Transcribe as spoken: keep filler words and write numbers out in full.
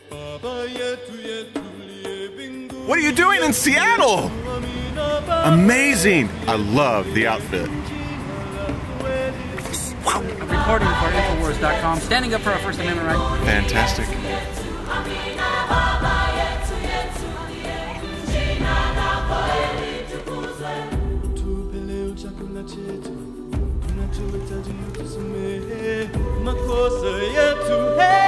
What are you doing in Seattle? Amazing. I love the outfit. Reporting for Infowars dot com, standing up for our First Amendment right. Fantastic. Makosa yetu, hey.